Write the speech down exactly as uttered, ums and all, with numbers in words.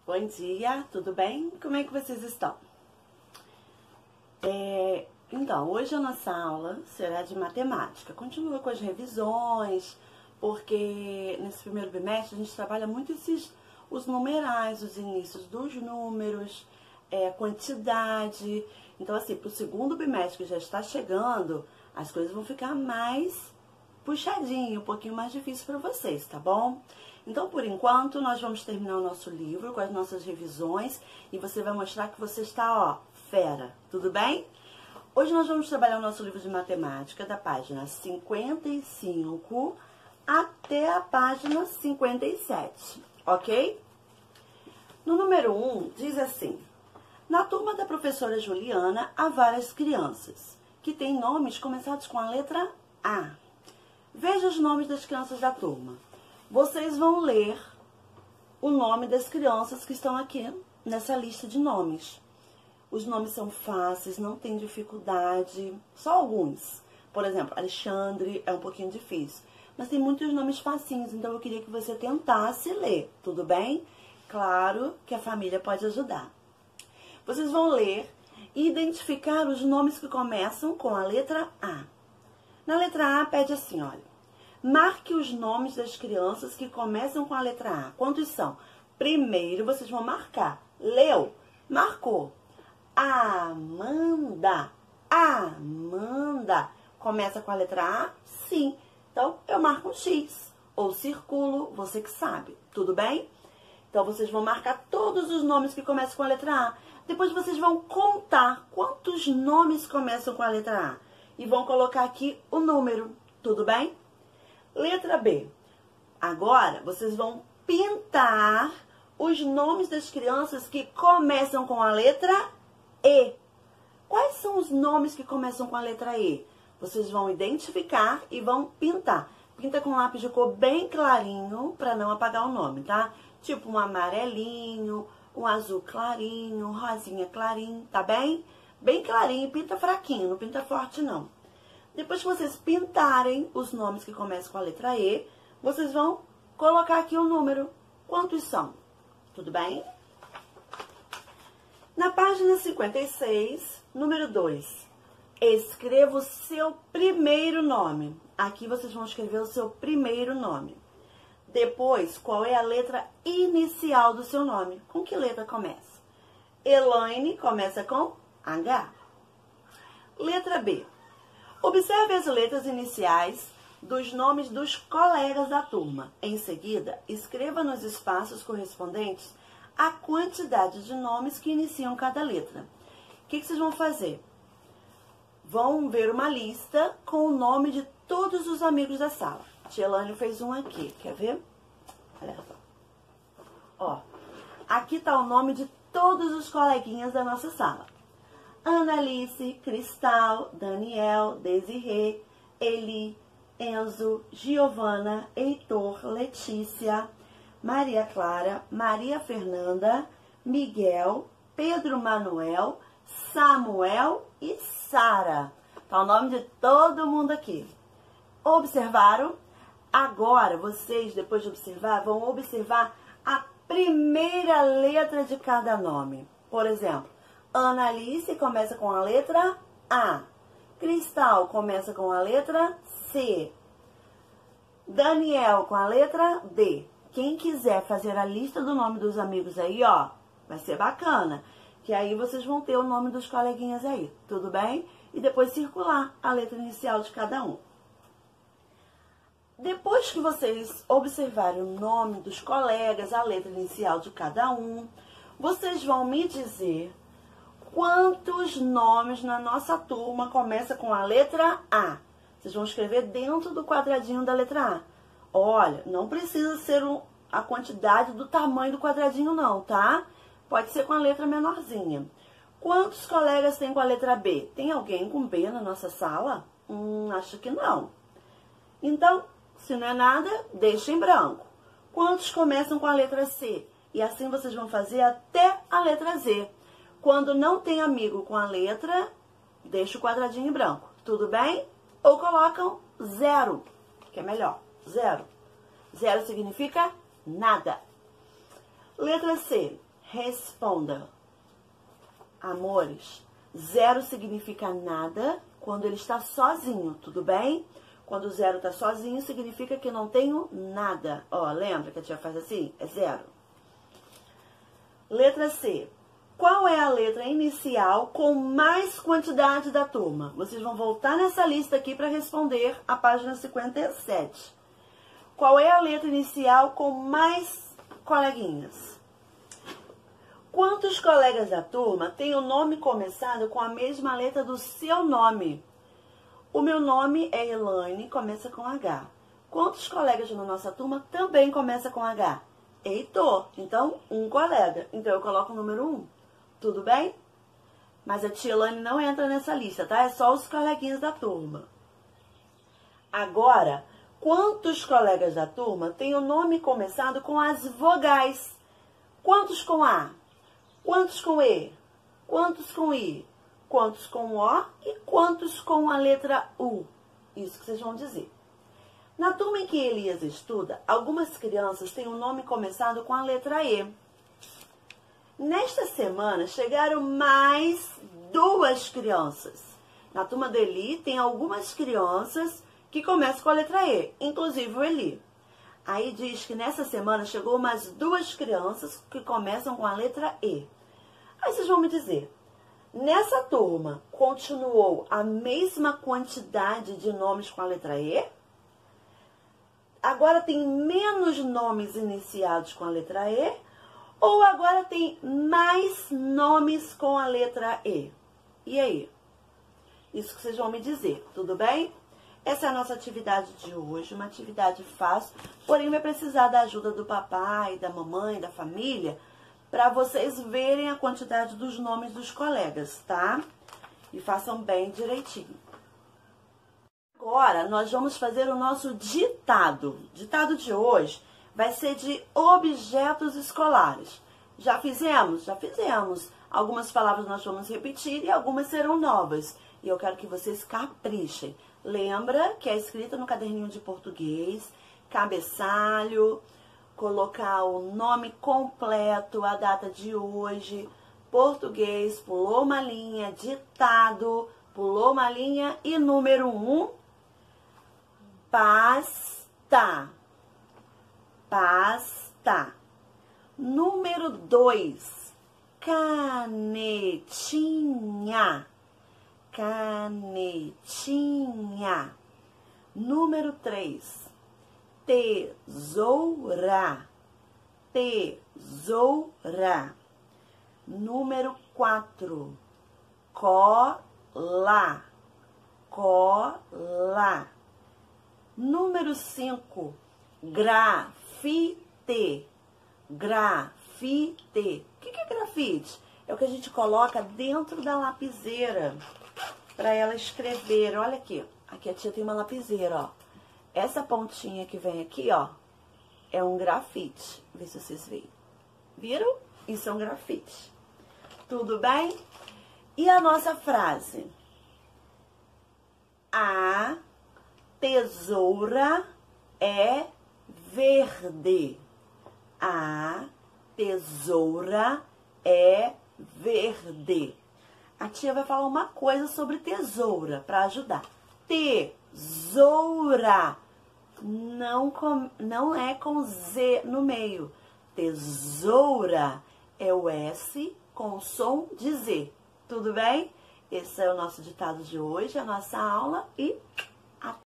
Bom dia, tudo bem? Como é que vocês estão? É, então, hoje a nossa aula será de matemática. Continua com as revisões, porque nesse primeiro bimestre a gente trabalha muito esses, os numerais, os inícios dos números, é, quantidade. Então, assim, para o segundo bimestre que já está chegando, as coisas vão ficar mais puxadinho, um pouquinho mais difícil para vocês, tá bom? Então, por enquanto, nós vamos terminar o nosso livro com as nossas revisões e você vai mostrar que você está, ó, fera, tudo bem? Hoje nós vamos trabalhar o nosso livro de matemática da página cinquenta e cinco até a página cinquenta e sete, ok? No número um, diz assim: na turma da professora Juliana há várias crianças que têm nomes começados com a letra A. Veja os nomes das crianças da turma. Vocês vão ler o nome das crianças que estão aqui nessa lista de nomes. Os nomes são fáceis, não tem dificuldade, só alguns. Por exemplo, Alexandre é um pouquinho difícil, mas tem muitos nomes facinhos, então eu queria que você tentasse ler, tudo bem? Claro que a família pode ajudar. Vocês vão ler e identificar os nomes que começam com a letra A. Na letra A, pede assim, olha. Marque os nomes das crianças que começam com a letra A. Quantos são? Primeiro, vocês vão marcar. Leu? Marcou. Amanda. Amanda. Começa com a letra A? Sim. Então, eu marco um X. Ou circulo, você que sabe. Tudo bem? Então, vocês vão marcar todos os nomes que começam com a letra A. Depois, vocês vão contar quantos nomes começam com a letra A. E vão colocar aqui o número. Tudo bem? Letra B. Agora, vocês vão pintar os nomes das crianças que começam com a letra E. Quais são os nomes que começam com a letra E? Vocês vão identificar e vão pintar. Pinta com lápis de cor bem clarinho, para não apagar o nome, tá? Tipo um amarelinho, um azul clarinho, um rosinha clarinho, tá bem? Bem clarinho, pinta fraquinho, não pinta forte não. Depois que vocês pintarem os nomes que começam com a letra E, vocês vão colocar aqui o número. Quantos são? Tudo bem? Na página cinquenta e seis, número dois, escreva o seu primeiro nome. Aqui vocês vão escrever o seu primeiro nome. Depois, qual é a letra inicial do seu nome? Com que letra começa? Elaine começa com H. Letra B. Observe as letras iniciais dos nomes dos colegas da turma. Em seguida, escreva nos espaços correspondentes a quantidade de nomes que iniciam cada letra. O que, que vocês vão fazer? Vão ver uma lista com o nome de todos os amigos da sala. Tia Elaine fez um aqui, quer ver? Olha só. Ó, aqui está o nome de todos os coleguinhas da nossa sala. Annalice, Cristal, Daniel, Desirê, Eli, Enzo, Giovana, Heitor, Letícia, Maria Clara, Maria Fernanda, Miguel, Pedro Manuel, Samuel e Sara. Tá o nome de todo mundo aqui. Observaram? Agora, vocês, depois de observar, vão observar a primeira letra de cada nome. Por exemplo, Annalice começa com a letra A. Cristal começa com a letra C. Daniel com a letra D. Quem quiser fazer a lista do nome dos amigos aí, ó, vai ser bacana. Que aí vocês vão ter o nome dos coleguinhas aí, tudo bem? E depois circular a letra inicial de cada um. Depois que vocês observarem o nome dos colegas, a letra inicial de cada um, vocês vão me dizer quantos nomes na nossa turma começa com a letra A. Vocês vão escrever dentro do quadradinho da letra A. Olha, não precisa ser um, a quantidade do tamanho do quadradinho não, tá? Pode ser com a letra menorzinha. Quantos colegas tem com a letra B? Tem alguém com B na nossa sala? Hum, acho que não. Então, se não é nada, deixa em branco. Quantos começam com a letra C? E assim vocês vão fazer até a letra Z. Quando não tem amigo com a letra, deixa o quadradinho em branco. Tudo bem? Ou colocam zero, que é melhor. Zero. Zero significa nada. Letra C. responda. Amores, zero significa nada quando ele está sozinho, tudo bem? Quando o zero está sozinho, significa que não tenho nada. Ó, lembra que a tia faz assim? É zero. Letra C. Qual é a letra inicial com mais quantidade da turma? Vocês vão voltar nessa lista aqui para responder a página cinquenta e sete. Qual é a letra inicial com mais coleguinhas? Quantos colegas da turma têm o nome começado com a mesma letra do seu nome? O meu nome é Elaine, começa com H. Quantos colegas na nossa turma também começa com H? Heitor. Então, um colega. Então, eu coloco o número um. Tudo bem? Mas a tia Elaine não entra nessa lista, tá? É só os coleguinhas da turma. Agora, quantos colegas da turma têm o nome começado com as vogais? Quantos com A? Quantos com E? Quantos com I? Quantos com O? E quantos com a letra U? Isso que vocês vão dizer. Na turma em que Elias estuda, algumas crianças têm o nome começado com a letra E. Nesta semana, chegaram mais duas crianças. Na turma do Eli, tem algumas crianças que começam com a letra E, inclusive o Eli. Aí diz que nessa semana chegou mais duas crianças que começam com a letra E. Aí vocês vão me dizer, nessa turma continuou a mesma quantidade de nomes com a letra E? Agora tem menos nomes iniciados com a letra E? Ou agora tem mais nomes com a letra E? E aí? Isso que vocês vão me dizer, tudo bem? Essa é a nossa atividade de hoje, uma atividade fácil, porém vai precisar da ajuda do papai, da mamãe, da família, para vocês verem a quantidade dos nomes dos colegas, tá? E façam bem direitinho. Agora, nós vamos fazer o nosso ditado. O ditado de hoje vai ser de objetos escolares. Já fizemos? Já fizemos. Algumas palavras nós vamos repetir e algumas serão novas. E eu quero que vocês caprichem. Lembra que é escrita no caderninho de português, cabeçalho, colocar o nome completo, a data de hoje, português, pulou uma linha, ditado, pulou uma linha e número um, pasta. Pasta. Número dois, canetinha. Canetinha. Número três, tesoura. Tesoura. Número quatro, cola. Cola. Número cinco, grafite. Grafite. O que é grafite? É o que a gente coloca dentro da lapiseira para ela escrever. Olha aqui. Aqui a tia tem uma lapiseira, ó. Essa pontinha que vem aqui, ó, é um grafite. Vê se vocês veem. Viram? Isso é um grafite. Tudo bem? E a nossa frase? A tesoura é verde. A tesoura é verde. A tia vai falar uma coisa sobre tesoura para ajudar. Tesoura. Não, com, não é com Z no meio. Tesoura é o S com som de Z. Tudo bem? Esse é o nosso ditado de hoje, a nossa aula e